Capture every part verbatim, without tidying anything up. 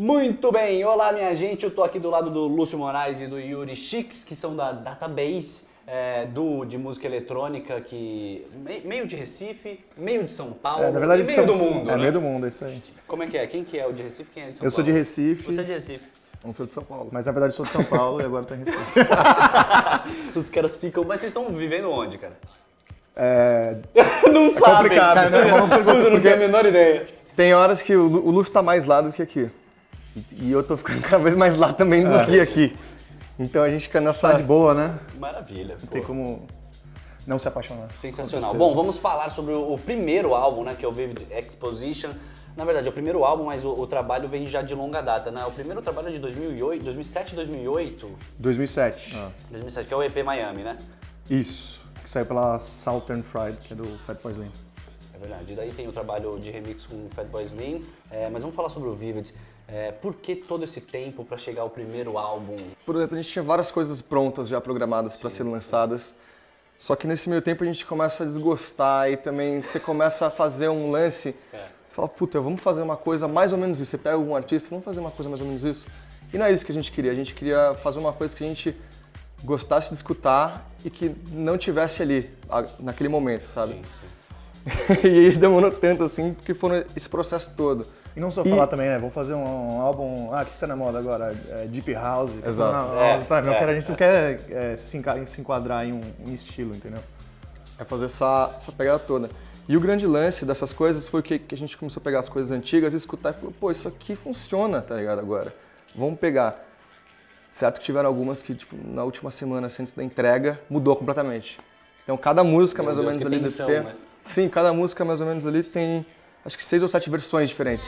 Muito bem, olá minha gente, eu tô aqui do lado do Lúcio Moraes e do Yuri Chix, que são da Database, é, do, de música eletrônica, que meio de Recife, meio de São Paulo, é, na verdade, e meio São... do mundo, É, né? meio do mundo, é isso aí. Como é que é? Quem que é o de Recife, quem é de São eu Paulo? Eu sou de Recife. Você é de Recife. Não sou de São Paulo. Mas na verdade sou de São Paulo e agora tô em Recife. Os caras ficam... Mas vocês estão vivendo onde, cara? É... Não é sabe. complicado. Cara, não, não, Eu não tenho a menor ideia. Tem horas que o, o Lúcio tá mais lá do que aqui. E, e eu tô ficando cada vez mais lá também do é. que aqui. Então a gente fica nessa... Tá de boa, né? Maravilha. Não tem como não se apaixonar. Sensacional. Bom, vamos falar sobre o, o primeiro álbum, né, que é o Vivid Exposition. Na verdade, é o primeiro álbum, mas o, o trabalho vem já de longa data, né? O primeiro trabalho é de dois mil e oito, dois mil e sete, dois mil e oito? dois mil e sete. Ah. dois mil e sete, que é o E P Miami, né? Isso, que saiu pela Southern Fried, que é do Fatboy Slim. É verdade. E daí tem o trabalho de remix com o Fatboy Slim. É, mas vamos falar sobre o Vivid. É, por que todo esse tempo para chegar ao primeiro álbum? Por exemplo, a gente tinha várias coisas prontas já programadas para serem lançadas. Só que nesse meio tempo a gente começa a desgostar e também você começa a fazer um lance. É. Fala, puta, vamos fazer uma coisa mais ou menos isso. Você pega algum artista, vamos fazer uma coisa mais ou menos isso. E não é isso que a gente queria. A gente queria fazer uma coisa que a gente gostasse de escutar e que não tivesse ali, naquele momento, sabe? Sim, sim. E demorou tanto assim, porque foi esse processo todo. E não só e... falar também, né? Vamos fazer um, um álbum. Ah, o que tá na moda agora? É Deep House. Exato. Uma, é, sabe? É, a gente é. não quer é, se enquadrar em um, um estilo, entendeu? É fazer essa, essa pegada toda. E o grande lance dessas coisas foi que, que a gente começou a pegar as coisas antigas e escutar e falou, pô, isso aqui funciona, tá ligado, agora? Vamos pegar. Certo que tiveram algumas que, tipo, na última semana, assim, antes da entrega, mudou completamente. Então, cada música, Meu mais Deus, ou menos, ali tensão, desse tempo... né? Sim, cada música, mais ou menos, ali tem, acho que seis ou sete versões diferentes.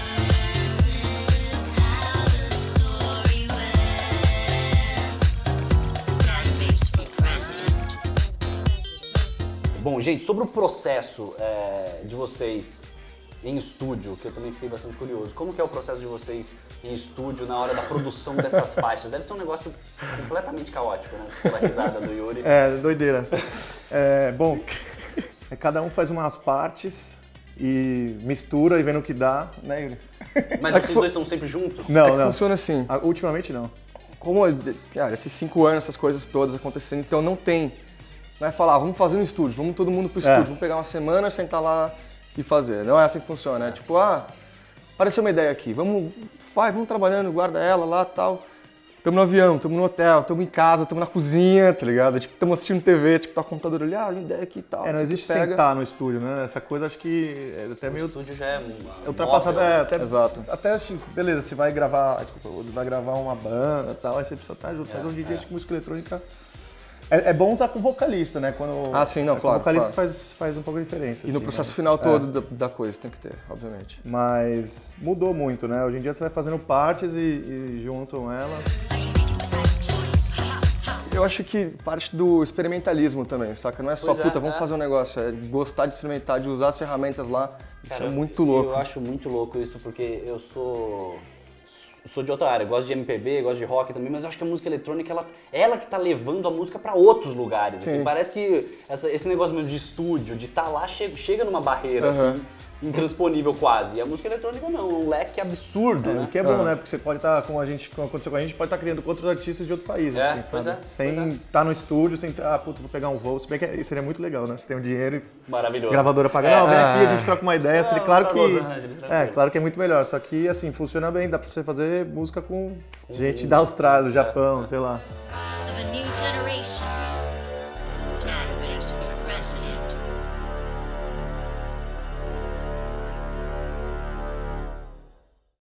Bom, gente, sobre o processo é, de vocês em estúdio, que eu também fiquei bastante curioso. Como que é o processo de vocês em estúdio na hora da produção dessas faixas? Deve ser um negócio completamente caótico, né? Pela risada do Yuri. É, doideira. É, bom, cada um faz umas partes e mistura e vendo o que dá, né, Yuri? Mas vocês dois estão sempre juntos? Não, é que não. Funciona assim. Ah, ultimamente não. Como, cara, esses cinco anos, essas coisas todas acontecendo, então não tem... Não é falar, ah, vamos fazer no estúdio, vamos todo mundo pro estúdio, é. vamos pegar uma semana, sentar lá e fazer. Não é assim que funciona, é tipo, ah, apareceu uma ideia aqui, vamos, vai, vamos trabalhando, guarda ela lá e tal. Tamo no avião, tamo no hotel, tamo em casa, tamo na cozinha, tá ligado? Tipo, tamo assistindo T V, tipo, tá o computador ali, ah, uma ideia aqui e tal. É, não existe sentar no estúdio, né? Essa coisa acho que é até meio... O estúdio já é ultrapassado, é, até, Exato. Até assim, beleza, você vai gravar, desculpa, vai gravar uma banda e tal, aí você precisa estar junto, é, mas um D J é. de música eletrônica... É, é bom estar com o vocalista, né? Quando ah, sim, não, é, claro. O vocalista claro. Faz, faz um pouco de diferença. E no assim, processo mas, final todo é. da, da coisa tem que ter, obviamente. Mas mudou muito, né? Hoje em dia você vai fazendo partes e, e juntam elas. Eu acho que parte do experimentalismo também, saca? Não é só, pois puta, é, vamos é. fazer um negócio, é gostar de experimentar, de usar as ferramentas lá. Isso Cara, é muito louco. Eu acho muito louco isso, porque eu sou... sou de outra área, gosto de M P B, gosto de rock também, mas eu acho que a música eletrônica, ela, ela que tá levando a música pra outros lugares, assim, parece que essa, esse negócio mesmo de estúdio, de estar tá lá, chega, chega numa barreira, uhum. assim, intransponível quase, e a música eletrônica não, é um leque absurdo, é, né? O que é bom, uhum. né, porque você pode estar, tá, como a gente, como aconteceu com a gente, pode estar tá criando com outros artistas de outro país, é, assim, sabe? É, sem estar é. tá no estúdio, sem estar, ah, puta, vou pegar um voo, se bem que seria muito legal, né, você tem um dinheiro e maravilhoso. Gravadora paga, é. não, vem aqui, a gente troca uma ideia, seria claro que... Angeles, é, claro que é muito melhor, só que, assim, funciona bem, dá pra você fazer música com gente da Austrália, do Japão, é, é. sei lá.